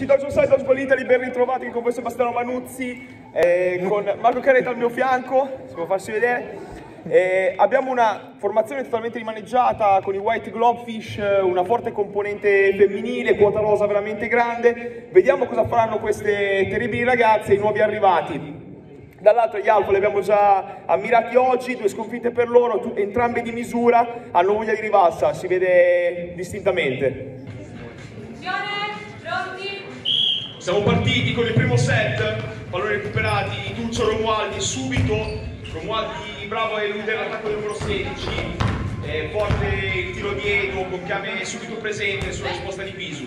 Amici da Giuseppe Dodgeball Italy, ben ritrovati con voi Sebastiano Manuzzi, con Marco Carretta al mio fianco, si può farsi vedere. Abbiamo una formazione totalmente rimaneggiata con i White Globefish, una forte componente femminile, quota rosa veramente grande. Vediamo cosa faranno queste terribili ragazze, i nuovi arrivati. Dall'altro gli Alfa li abbiamo già ammirati oggi, 2 sconfitte per loro, entrambe di misura, hanno voglia di rivalsa, si vede distintamente. Siamo partiti con il primo set, palloni recuperati, Tuccio Romualdi subito, Romualdi bravo a eludere l'attacco del numero 16, forte il tiro dietro con Kame subito presente sulla risposta di Pisu.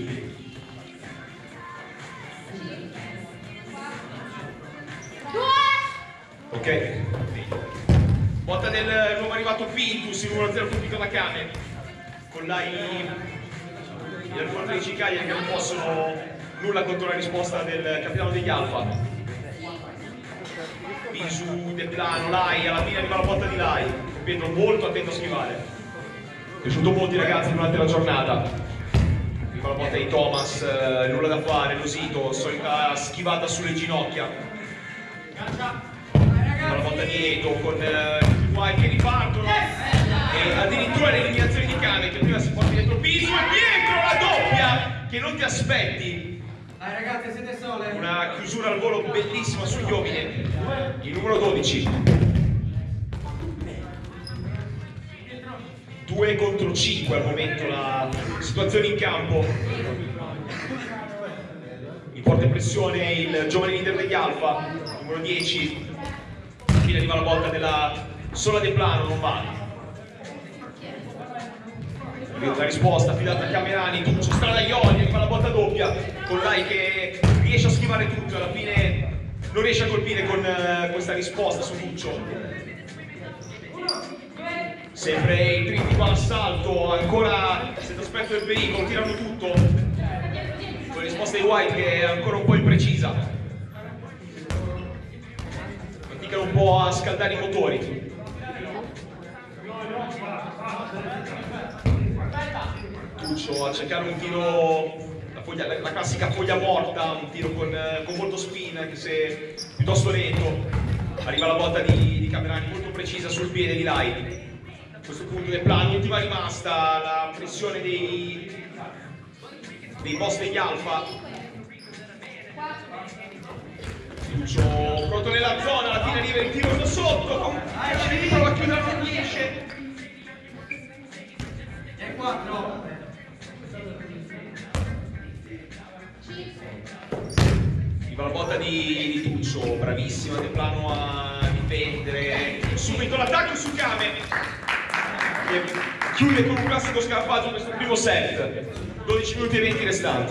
Ok, botta del nuovo arrivato Pintus, il numero 0 colpito da Kame, con l'AI del forte dei Cicaglia che non possono nulla contro la risposta del capitano degli Alfa. Pisu, De Plano, Lai, alla fine arriva la botta di Lai, Pedro molto attento a schivare. È piaciuto molto i ragazzi durante la giornata. Arriva la botta di Thomas, nulla da fare, Losito, solita schivata sulle ginocchia. Arriva la botta dietro con i White che ripartono. E addirittura l'eliminazione di Kame che prima si porta dietro Pisu e dietro la doppia che non ti aspetti. Ragazzi, siete sole. Una chiusura al volo bellissima sugli uomini. Il numero 12. 2 contro 5 al momento la situazione in campo. In forte pressione il giovane leader degli Alfa, numero 10. Fine arriva la volta della sola De Plano, non va. La risposta affidata a Camerani, Tuccio Stradaioli, fa la botta doppia con Lai che riesce a schivare tutto, alla fine non riesce a colpire con questa risposta su Tuccio. Sempre il trittico all'assalto, ancora sento aspetto del pericolo, tirano tutto con la risposta di White che è ancora un po' imprecisa. Faticano un po' a scaldare i motori. Tuccio a cercare un tiro, la classica foglia morta, un tiro con molto spin, anche se piuttosto lento. Arriva la botta di Camerani molto precisa sul piede di Lai. A questo punto del plano, ultima rimasta, la pressione dei boss degli Alfa. Tuccio pronto nella zona, alla fine arriva il tiro da sotto, con Camerani prova a chiudere, non riesce. E 4. Arriva la botta di Tuccio, bravissima De Plano a difendere. Subito l'attacco su Kame, che chiude con un classico scarpaggio questo primo set. 12 minuti e 20 restanti.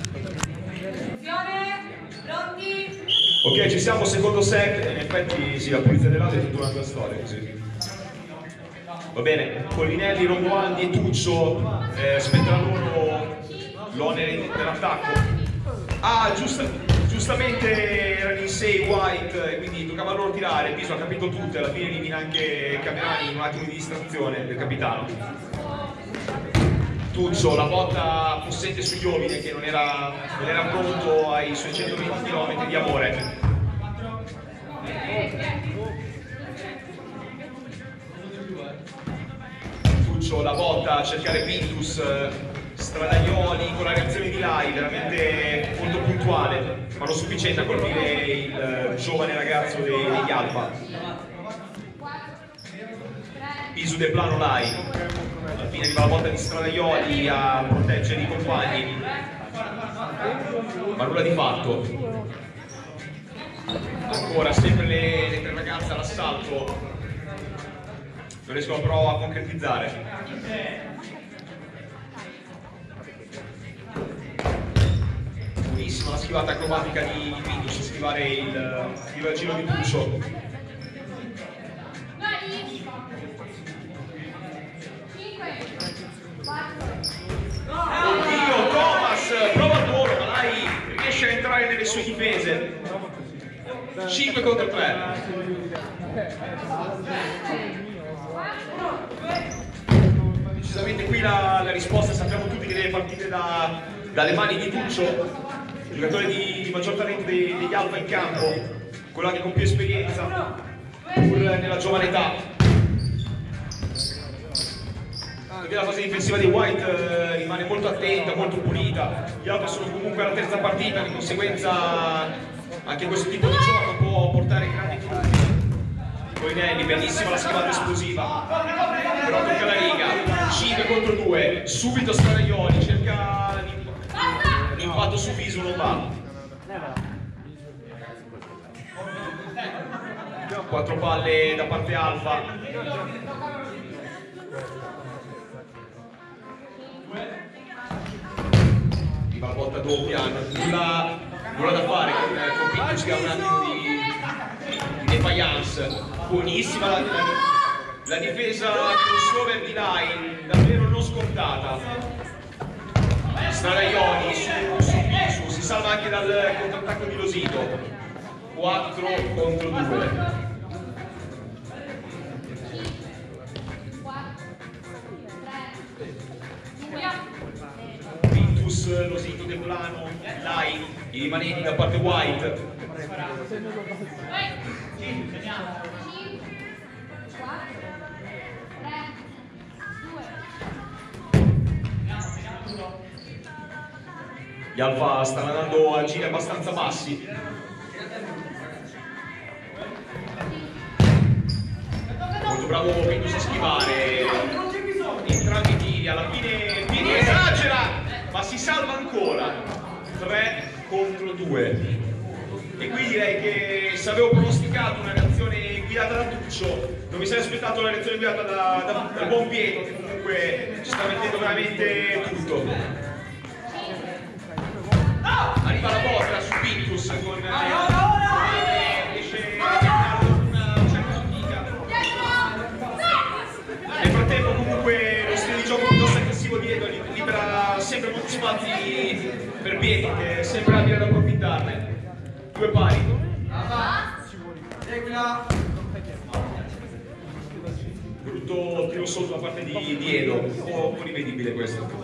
Ok, ci siamo, secondo set. In effetti sì, la pulizia dell'auto è tutta un'altra storia così. Va bene, Collinelli, Romualdi e Tuccio, spetta loro l'onere dell'attacco. Ah, giustamente erano in 6 White, quindi toccava loro tirare. Piso ha capito tutto e alla fine elimina anche Camerani in un attimo di distrazione del capitano. Tuccio, la botta possente sugli uomini che non era pronto ai suoi 120 km di amore. Tuccio, la botta a cercare Pintus, Stradaioli con la reazione di Lai, veramente molto puntuale, ma non sufficiente a colpire il giovane ragazzo degli Alfa. Pisu De Plano Lai, alla fine arriva la botta di Stradaioli a proteggere i compagni, ma nulla di fatto. Ancora sempre le 3 ragazze all'assalto, non riescono però a concretizzare. Buonissima la schivata acrobatica di Pintus, schivare il giro di Tuccio. Oddio, Thomas prova il volo, ma Lai riesce a entrare nelle sue difese. 5 contro 3. Decisamente qui la risposta sappiamo tutti che deve partire dalle mani di Tuccio. giocatore di maggior talento degli Alfa in campo, quello anche con più esperienza, pur nella giovane età. La fase difensiva di White rimane molto attenta, molto pulita. Gli Alfa sono comunque alla terza partita, di conseguenza anche questo tipo di gioco può portare grandi frutti. Coinelli, bellissima la schivata esplosiva, però tocca la riga, 5 contro 2, subito Straioli, cerca l'impatto su viso, non va. 4 palle da parte Alfa. Viva la botta doppia, nulla da fare con Pintus che ha un attimo di defiance. Buonissima la difesa crossover di Line, davvero non scontata. Straioli su Pintus, si salva anche dal contrattacco di Losito. 4 contro 2. Losito del plano, Line, i rimanenti da parte White. Gli Alfa stanno andando a giri abbastanza bassi. Molto bravo Pintus a schivare entrambi i tiri, alla fine Pini esagera, ma si salva ancora. 3 contro 2. E qui direi che se avevo pronosticato una reazione guidata da Tuccio, non mi sarei aspettato una reazione guidata dal buon Pietro, che comunque ci sta mettendo veramente tutto. Arriva la botta su Pintus con riesce a chiamare una certa fatica. Nel frattempo comunque lo stile di gioco piuttosto aggressivo dietro libera sempre molti spazi per Pietro, che è sempre abile ad approfittarne. 2 pari. Brutto tiro sotto da parte di Edo, un po' rivedibile questo.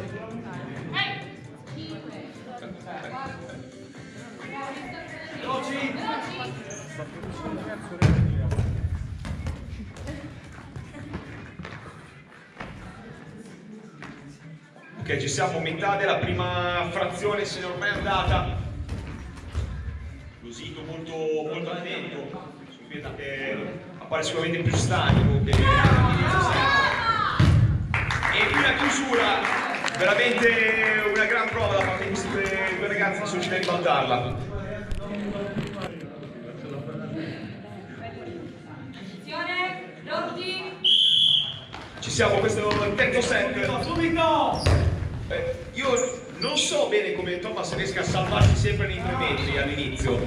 Ok, ci siamo a metà della prima frazione, se ne è ormai andata. Losito molto attento, che appare sicuramente più stanco che all'inizio sempre. E qui la chiusura, veramente una gran prova da parte di questi due ragazzi che sono riusciti a ribaltarla. Ci siamo, questo è il terzo set. Subito! Io non so bene come Thomas riesca a salvarsi sempre nei 3 metri all'inizio.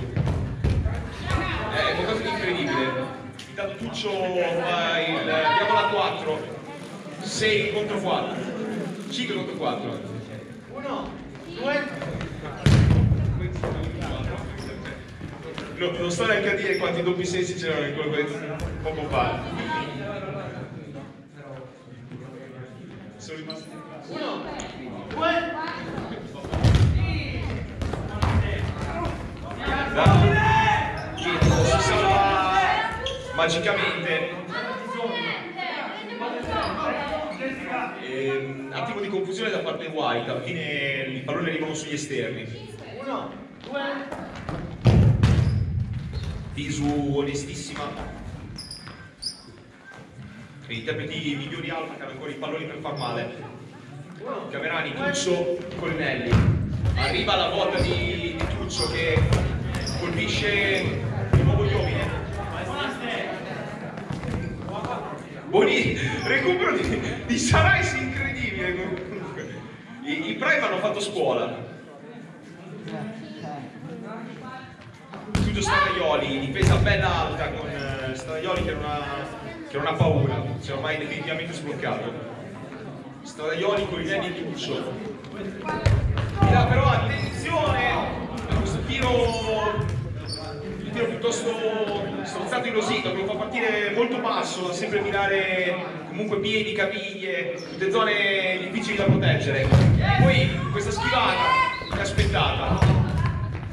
È qualcosa di incredibile. Intanto Tuccio fa abbiamo la 4. 6 contro 4. 5 contro 4. 1, 2. No, non sto neanche a dire quanti doppi sensi c'erano in quello che ho detto poco fa. Sono rimasti 1, 2. Pietro si salva magicamente. Attimo di confusione da parte di White, alla fine i palloni arrivano sugli esterni. 1, 2. Visu onestissima. E interpreti migliori Alfa che hanno ancora i palloni per far male. Camerani, Tuccio, Collinelli. Arriva la botta di Tuccio che colpisce di nuovo Iovine. Recupero di Sarais incredibile comunque. I Prime hanno fatto scuola. Tuccio Straioli, difesa bella alta con Straioli che non ha paura, si è ormai definitivamente sbloccato. Straioli con i piedi di Tuccio. Però attenzione a questo tiro piuttosto strozzato in Losito, che lo fa partire molto basso, da sempre mirare comunque piedi, caviglie, tutte zone difficili da proteggere. Poi questa schivata inaspettata.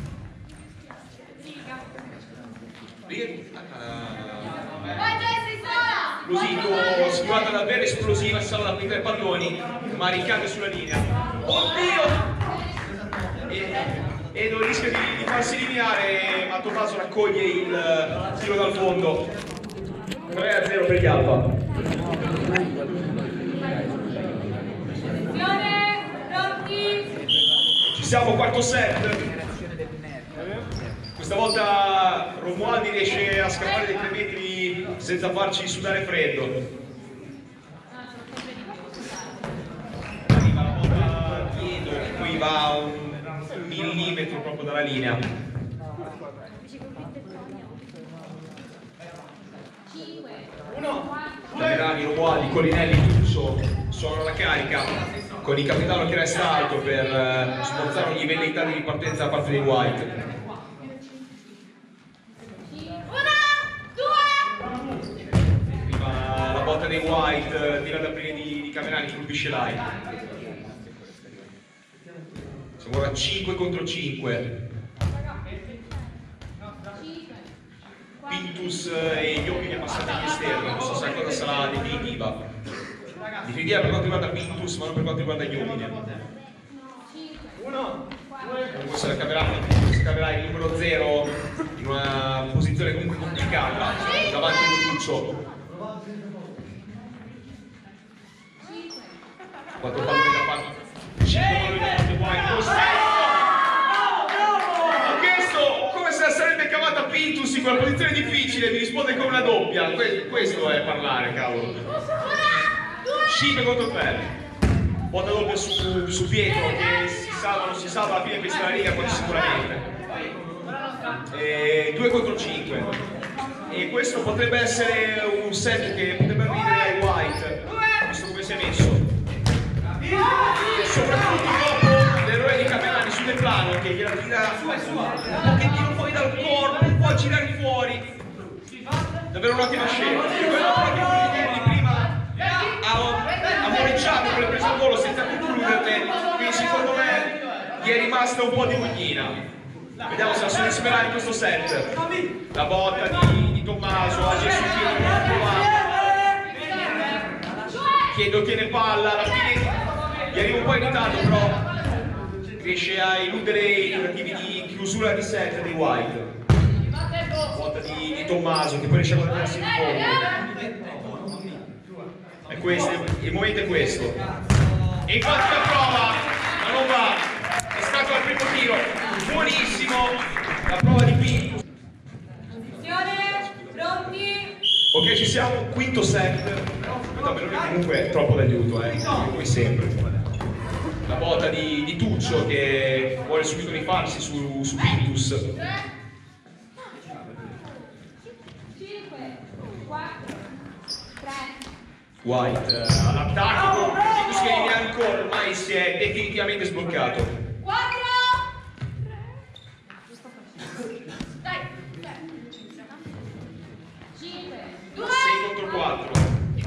Esplosivo, squadra davvero esplosiva, si salva da prima i palloni, ma ricade sulla linea. Oddio! Edo rischia di farsi eliminare, ma Tommaso raccoglie il tiro dal fondo. 3-0 per gli Alfa. Ci siamo, quarto set. Questa volta Romualdi riesce a scappare dai 3 metri senza farci sudare freddo. Arriva la botta dietro, qui va un millimetro proprio dalla linea. Camerani, Romualdi, Collinelli, Tuccio sono alla carica con il capitano che resta alto per smorzare ogni velleità di ripartenza da parte dei White. La botta dei White, tira da prima di Camerani, colpisce l'AI. Siamo ora 5 contro 5. Pintus e Iopi che passano agli esterni, non so se la cosa sarà definitiva. Definitiva per quanto riguarda Pintus, ma non per quanto riguarda Iopine. Comunque se la caverà il numero 0 in una posizione comunque complicata davanti a Tuccio. 4 palloni da parte, 5 palloni da parte White. Ho chiesto come se la sarebbe cavata Pintus in quella posizione difficile, mi risponde con una doppia. Questo è parlare, cavolo. 5 contro 3. Botta doppia su Pietro che si salva o non si salva, alla fine questa è la Liga quasi sicuramente. 2 contro 5. E questo potrebbe essere un set che potrebbe arrivare ai White, visto come si è messo. Soprattutto dopo l'eroe di Camerani sul plano che gliela tira un pochettino fuori dal corpo, un po' a girare fuori. Davvero un'ottima scena. Quello proprio di prima ha moreggiato con le prese al volo senza concluderle, quindi secondo me gli è rimasta un po' di mugnina. Vediamo se la sono disperata in questo set. La botta di Tommaso, a Gesù Chiedo tiene palla, alla fine gli arriva un po' in ritardo, però riesce a eludere i tentativi di chiusura di set dei White. Botta di Tommaso che poi riesce a guadagnarsi il fondo. E questo, il momento è questo. E infatti la prova, ma non va. È stato al primo tiro. Buonissimo. La prova di Pintus. Pronti? Ok, ci siamo, quinto set. Davvero che comunque è troppo d'aiuto, come sempre. La botta di Tuccio che vuole subito rifarsi su Pintus. 5, 4, 3. White all'attacco, Pintus che viene ancora, ormai si è definitivamente sbloccato. 4. Dai. 5. 2. 6 contro 4.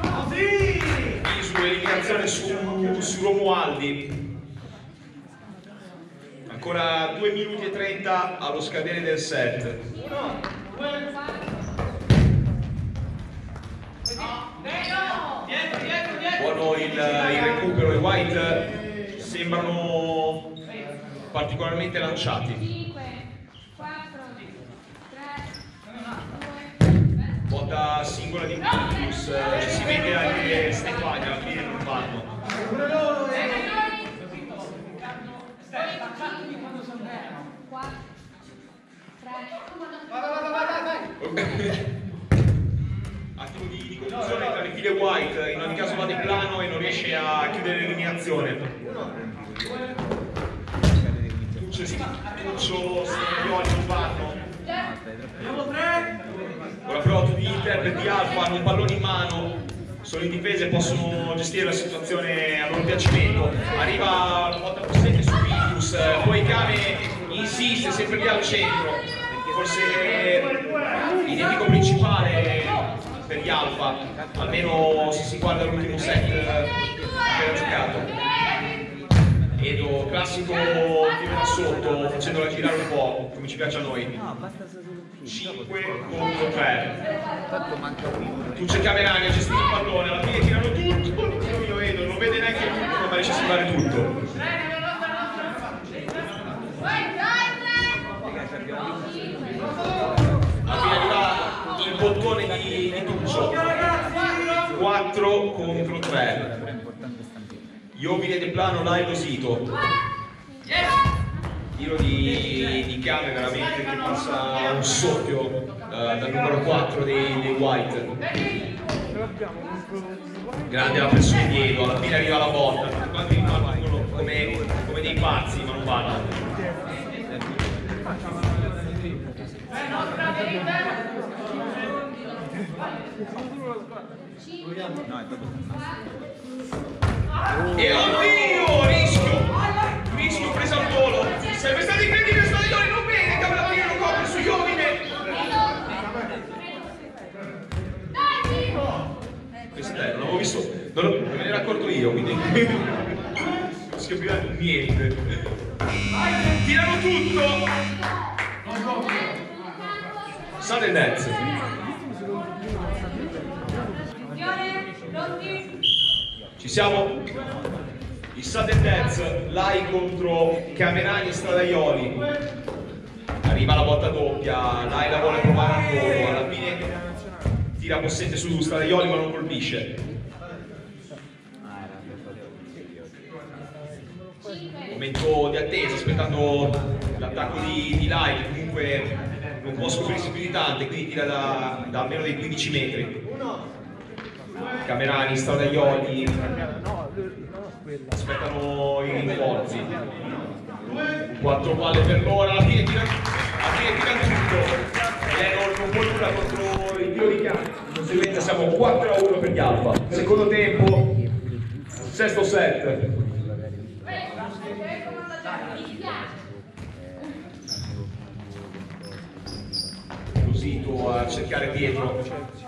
Su eliminazione su Romualdi. Ancora 2 minuti e 30 allo scadere del set. Buono il recupero, i White sembrano particolarmente lanciati. 5, 4, 3, 2. Botta singola di Pintus, ci si vede anche Stefani alla fine non vanno. 4, 3. Attimo di confusione tra le file White, in ogni caso va di plano e non riesce a chiudere l'eliminazione. Tuccio, Scaglioli non vanno. Ora però tutti gli interpreti Alfa hanno un pallone in mano, sono in difesa e possono gestire la situazione a loro piacimento. Arriva la botta possente su Pintus, poi Kame insiste sempre lì al centro, forse il nemico principale per gli Alfa, almeno se si guarda l'ultimo set che ha giocato. Edo, classico tiro da sotto, facendola girare un po', come ci piace a noi. 5 contro 3. Tanto manca un minuto. Tu c'è Camerani a gestire il pallone, alla fine tirano tutto. Io vedo, non vede neanche tutto, ma riesce a salvare tutto. Alla fine arriva il bottone di Tuccio. 4 contro 3. Iovine De Plano, Lailo Sito. Tiro di Came veramente che passa un soffio dal numero 4 dei White. Grande la pressione dietro, alla fine arriva la botta, tutti quanti rimangono come dei pazzi, ma non vanno. E oddio, rischio preso al volo, sarebbe stato incredibile, Stadioli non vede, Cavallino copre su Iovine. Questo non l'avevo visto, non me ne ero accorto io, quindi non si capiva niente. Tirano tutto. Sale Nets. Ci siamo? Il Sudden Death, Lai contro Camerani e Stradaioli. Arriva la botta doppia, Lai la vuole provare a nuovo, alla fine tira possente su Stradaioli ma non colpisce. Momento di attesa, aspettando l'attacco di Lai, che comunque non può scoprirsi più di tante, quindi tira da almeno dei 15 metri. Camerani, Stradaioli aspettano i rinforzi. 4 palle per l'ora, alla fine tira tutto. Non può nulla contro il tiro di campo. Di conseguenza siamo 4-1 per gli Alfa. Secondo tempo, sesto set. Cosito a cercare dietro.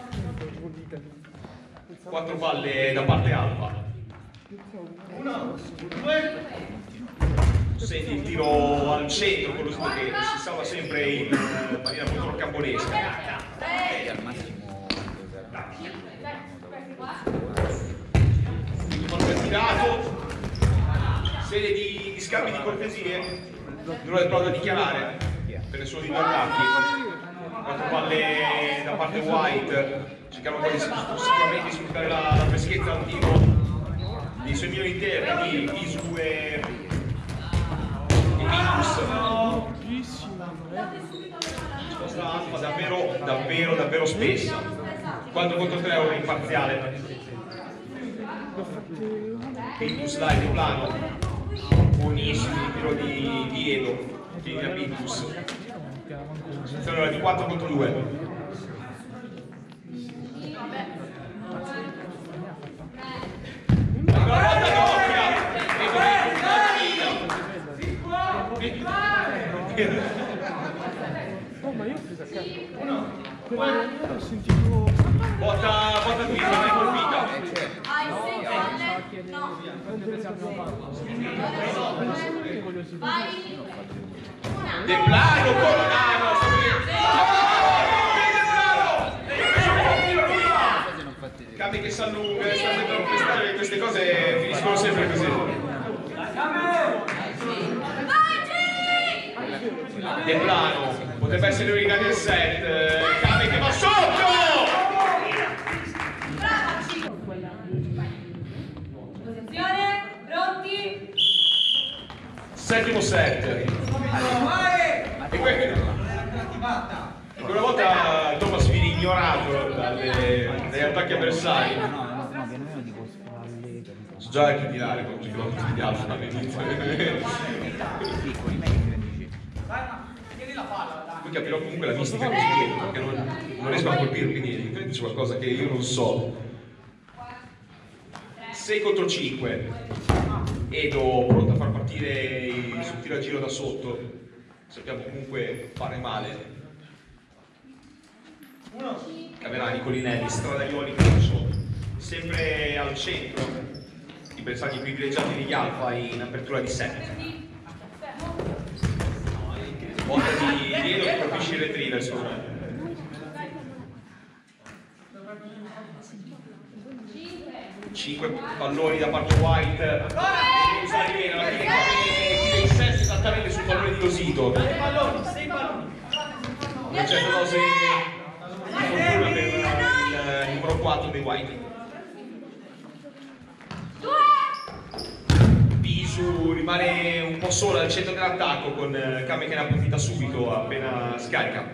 4 palle da parte Alfa. 1, 2. Senti il tiro al centro, quello che si salva sempre in maniera molto rocambolesca. Al massimo Il tirato, serie di scambi di cortesie, nulla da dichiarare per nessuno di due attacchi. 4 palle da parte White, cercano poi sicuramente di sfruttare la freschezza al tiro dei suoi migliori interni di Isu e Minus. Risposta Alfa davvero spessa. 4 contro 3 ora in parziale. Pintus Live in plano. Buonissimo il tiro di Edo. Quindi da Pintus. Sono di 4 contro 2. Oh, ma io ho preso a caso. Ho sentito. Botta qui, non è colpita. De Plano, Colonano, Cami che si allunga, queste cose finiscono sempre così. De Plano, potrebbe essere l'unica del set, Cami che va sotto! Posizione, pronti? Settimo set. E quella volta Thomas viene ignorato dagli attacchi avversari. No, viene meno tipo spalle. So già chi tirare con i giochi di Alfa all'inizio. Piccoli, meglio di 13. Poi capirò comunque la mistica che c'è dietro, perché non riesco a colpire, quindi c'è qualcosa che io non so. 6 contro 5. Edo pronto a far partire sul tiro a giro da sotto. Sappiamo comunque fare male. Camerani, Colinelli, Stradaioli, Caruso, sempre al centro. I bersagli privilegiati degli Alfa in apertura di set. Volta di Diedo che colpisce il retriever secondo me. 5 palloni da parte White. Deve usare bene, alla fine chiude il set esattamente sul pallone di Losito. 6 palloni. Una certa dose di fortuna per il numero 4 dei White. Bisu rimane un po' sola al centro dell'attacco con Kame che ne approfitta subito appena scarica.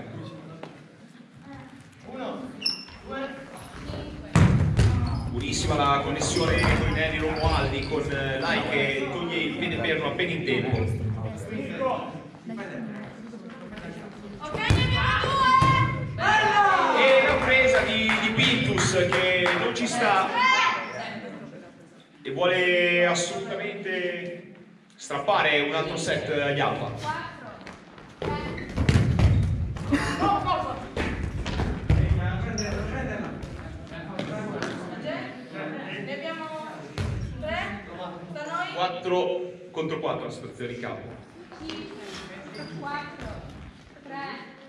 Buonissima la connessione con Neri Romualdi con Lai che toglie il piede perno appena in tempo. E la presa di Pintus che non ci sta e vuole assolutamente strappare un altro set agli Alfa. Ne abbiamo 3 da noi. 4 contro 4 la situazione di campo. 4, 3.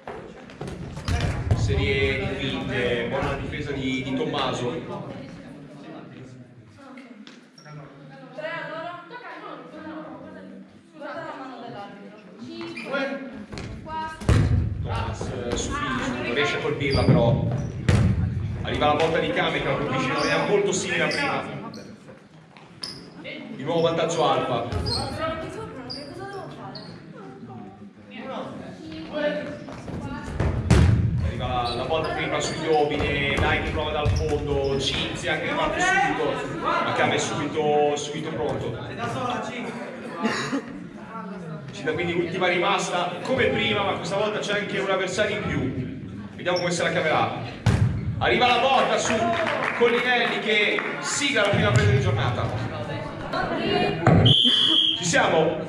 Serie di finte, buona difesa di Tommaso. 3 allora. Guarda la mano dell'arbitro. 5, 4. Thomas su Bisu, non riesce a colpirla però. Arriva la botta di Kame che la colpisce in maniera molto simile a prima. Di nuovo vantaggio Alfa. Arriva la botta prima sugli Obine, Lai che prova dal fondo, Cinzia che parte subito, ma Kame è subito pronto. Cinzia quindi ultima rimasta come prima, ma questa volta c'è anche un avversario in più. Vediamo come se la caverà. Arriva la botta su Collinelli che sigla la prima presa di giornata. Ci siamo?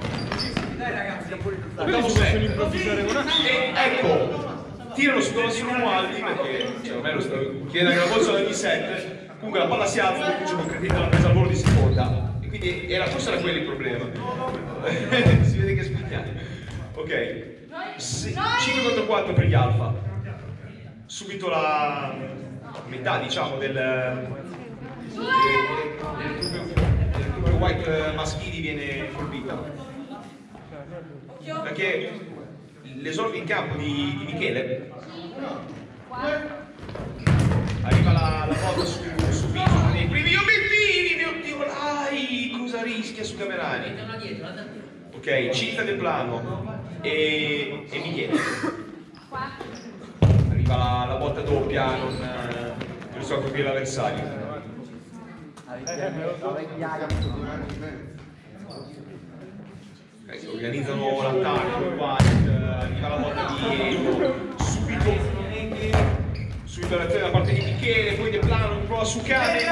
Ottavo set. E ecco, tirano su Tommaso Romualdi perché ormai lo sto chiedendo che la bolsa da 7. Comunque la palla si alza e c'è un credito alla presa al volo di seconda. E quindi forse era quello il problema. Si vede che è sbagliato. Ok. 5 contro 4 per gli Alfa. Subito la metà diciamo del recupero White maschili viene colpita perché l'esordio in campo di Michele arriva la botta su Bisu nei primi obiettivi. Mio Dio, Lai cosa rischia su Camerani? Ok, Cinta del plano e Michele. Arriva la botta doppia, non riesco a colpire l'avversario. Si organizzano l'attacco, arriva la botta di Diego, subito l'azione da parte di Michele, poi De Plano prova su Kame.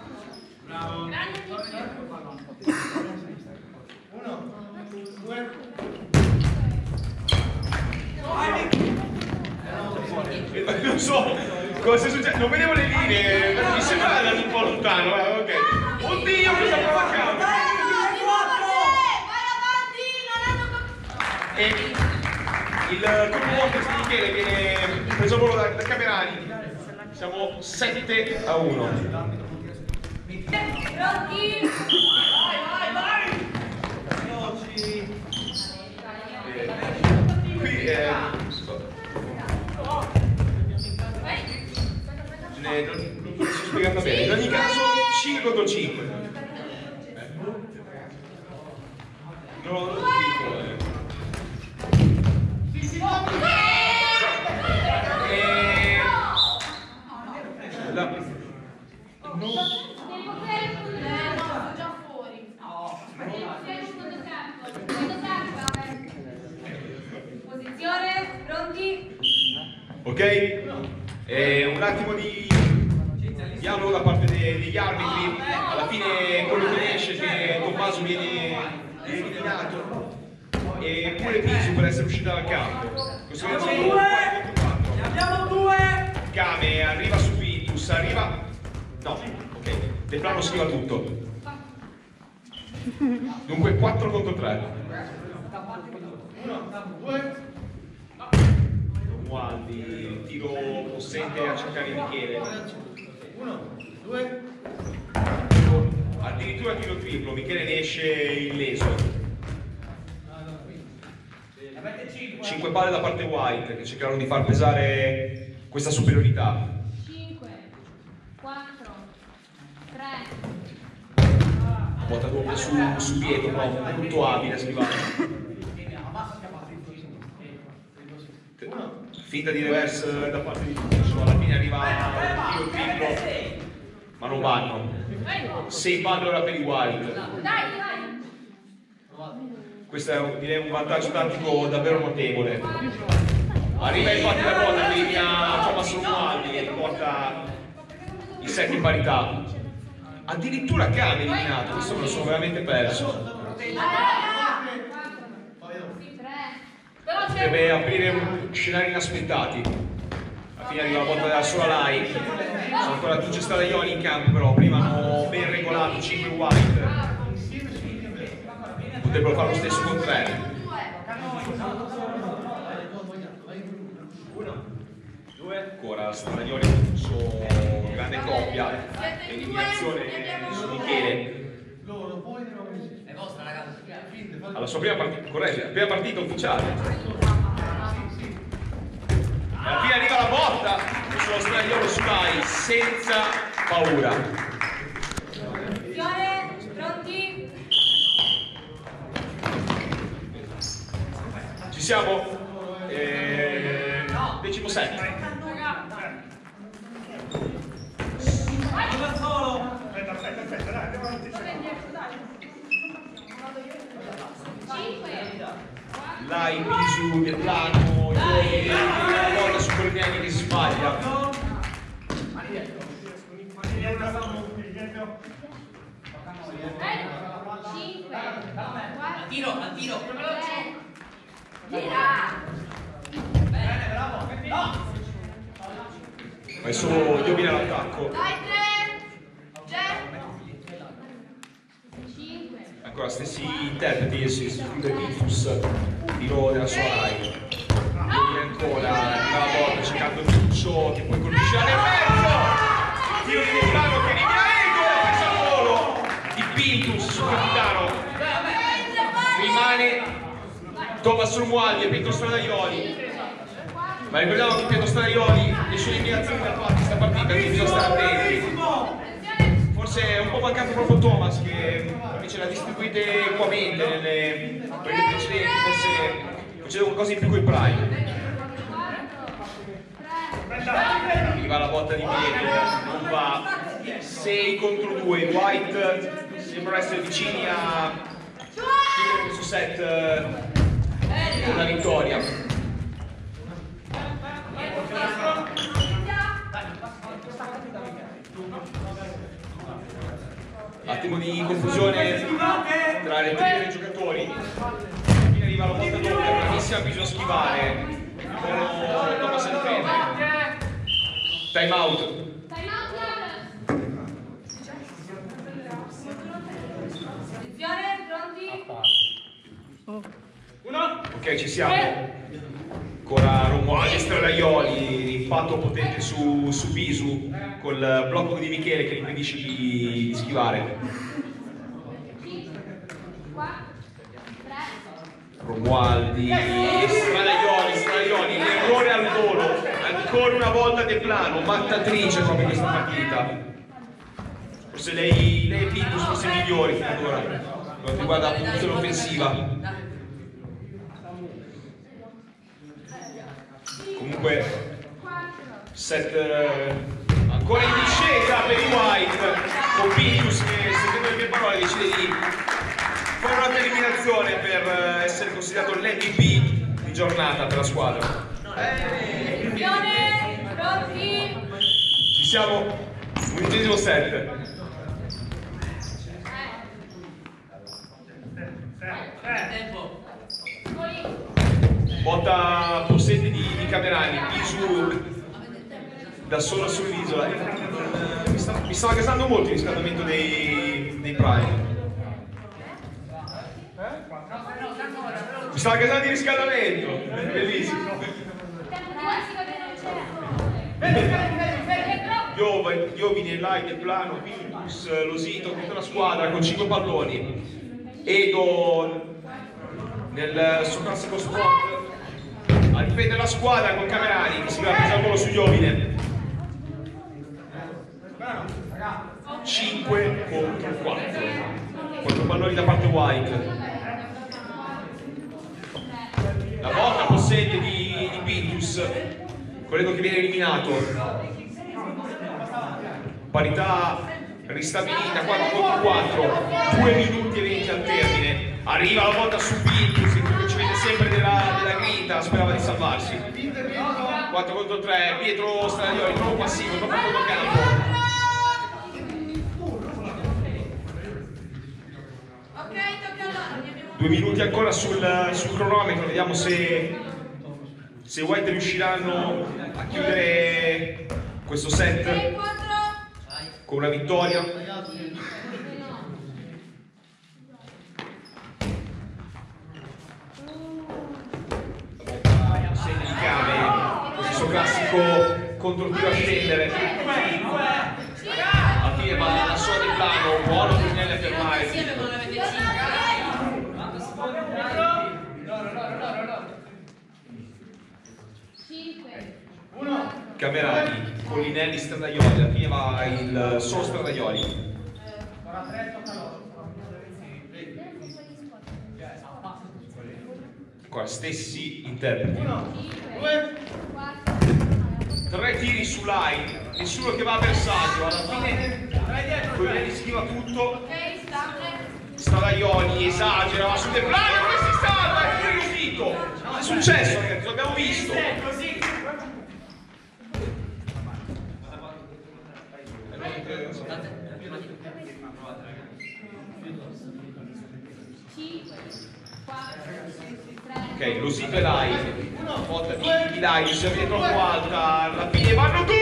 Non so cosa è successo, non vedevo le linee, mi sembrava andato un po' lontano, ok. Oddio, cosa prova Kame? E il colpo di Michele viene preso a volo da Camerani. Siamo 7-1. Pronti? Qui non si è spiegata bene. In ogni caso 5 contro 5. Non lo dico. Già fuori. Posizione, pronti? Ok? Un attimo di dialogo da parte degli arbitri. Alla fine quello che esce è che Tommaso viene eliminato e pure Bisu per essere uscita dal campo. Abbiamo due! Kame arriva su Pintus, arriva... No, ok. De Plano schiva tutto. Dunque 4 contro 3. Guardi, il tiro possente a cercare Michele. Addirittura tiro triplo, Michele ne esce illeso. 5 palle da parte White che cercarono di far pesare questa superiorità. 5, 4, 3. Botta doppia su Pietro, proprio molto abile a schivare. Finta di reverse da parte di Fuso, alla fine arriva un tiro triplo, ma non vanno. 6 palle ora per i White. Questo è direi un vantaggio tattico davvero notevole. Arriva infatti la botta, elimina Thomas Romualdi e porta i set in parità. Addirittura Khan eliminato, questo me lo sono veramente perso. Deve aprire scenari inaspettati. Alla fine arriva la botta della sola Lai. Sono ancora tutti Stradaioli in campo, però prima hanno ben regolato 5 White. Potrebbero fare lo stesso con 3. Ancora Stradaioli su grande coppia. Eliminazione su Michele. Alla sua prima partita, corretto, prima partita ufficiale. E alla fine arriva la botta sullo Stradaiolo su Lai senza paura. Pronti? Ci siamo? 17. Lai, Bisu, del plano, Ioni, la botta su Corniani che si sbaglia. 5, 4, Tiro. 3. Gira! Bene, bravo. No! Adesso io viene all'attacco. Dai, 3. 5. Ancora stessi interpreti, si esclude Vitus, tiro della sua Lai. Io viene ancora, arriva la botta cercando Tuccio che poi colpisce nel mezzo. Tiro di Milano che elimina Ego, presa al volo di Vitus sul capitano. Rimane Thomas Romualdi e Pietro Stradaioli. Ma ricordiamo che Pietro Stradaioli esce l'eliminazione da questa partita, quindi bisogna stare attenti. Forse è un po' mancato proprio Thomas che invece l'ha distribuite equamente nelle partite precedenti, forse succede qualcosa in più con il Prime. Arriva la botta di Pietro, non va. 6 contro 2, White sembrano essere vicini a chiudere questo set con una vittoria. Attimo di confusione tra le trine dei giocatori. Qui arriva la botta doppia, bravissima, bisogna schivare. Con Thomas e Fede. Time out. Ok, ci siamo. Ancora Romualdi e Stradaioli, impatto potente su Bisu col blocco di Michele che gli impedisce di schivare. Romualdi e Stradaioli, l'errore al volo, ancora una volta De Plano, mattatrice proprio in questa partita. Forse lei e Vitus forse migliori fino ad ora, per quanto riguarda la posizione offensiva. Comunque set ancora in discesa per i White con Vitus che, secondo le mie parole, decide di fare un'altra eliminazione per essere considerato l'MVP di giornata per la squadra. Ci siamo, 11° set. Botta possente di Camerani, Bisu da solo sull'isola. Mi stava gasando molto il riscaldamento dei Prime. Mi sta casando di riscaldamento, bellissimo. Giovine, Light, Plano, Pintus, Losito, tutta la squadra con 5 palloni. Edo nel suo classico spot a difendere la squadra con Camerani che si va a prendere il volo su Giovine. 5 contro 4. 4 palloni da parte White. La botta possente di Pintus, quello che viene eliminato. Parità ristabilita 4 contro 4, 2 minuti e 20 al termine. Arriva la volta su Pintus, che ci vede sempre della grinta, sperava di salvarsi. 4 contro 3, Pietro Stradioli, troppo passivo, troppo fotocampo. Ok, tocca a loro. 2 minuti ancora sul cronometro, vediamo se White riusciranno a chiudere questo set con una vittoria. Segno di Cave, questo classico controtiro a scendere. Alla fine va la sola di Plano, buono Brunelli a fermare. Camerani, Collinelli, Stradaioli, alla fine va il solo Stradaioli. Ancora stessi interpreti. 3 tiri su line, nessuno che va a bersaglio, alla fine Collinelli schiva tutto. Stradaioli esagera, va su De Plano, come si salva? È pure Losito! È successo ragazzi, l'abbiamo visto! Ok, Losito e Lai, botta di Lai, si vede troppo alta, alla fine vanno tutti,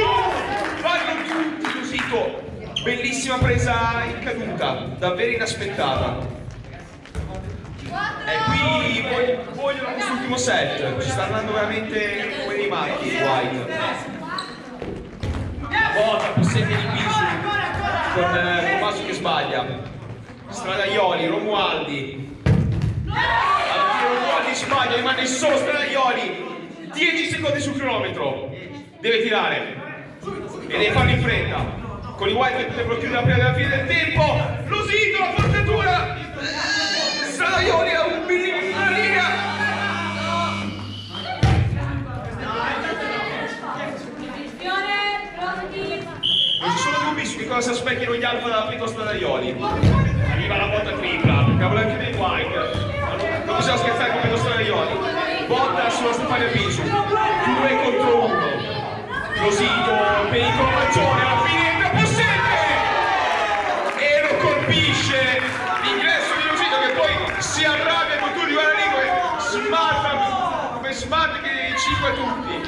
Losito, bellissima presa in caduta, davvero inaspettata. E qui vogliono quest'ultimo set, ci sta andando veramente come dei matti White. Botta, possente di Pisu, con Tommaso che sbaglia. Stradaioli, Romualdi. Romualdi sbaglia, rimane solo Stradaioli. 10 secondi sul cronometro. Deve tirare. E deve farlo in fretta. Con i White che potrebbero chiudere prima della fine del tempo. Losito, la forzatura. Stradaioli a un millimetro dalla linea. Non ci sono dubbi su che cosa si aspettino gli Alfa da Pietro Stradaioli. Arriva la botta tripla, cavolo anche dei White. Non bisogna scherzare con Pietro Stradaioli. Botta sulla Stefania Pisu. 2 contro 1. Losito, pericolo maggiore, alla fine entra possente! E lo colpisce. L'ingresso di Losito che poi si arrabbia con tutti i guaralingua e smarta come smart che 5 a tutti.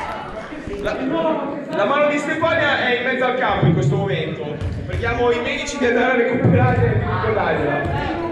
La mano di Stefania è in mezzo al campo in questo momento. Preghiamo i medici di andare a recuperare e ricordargliela.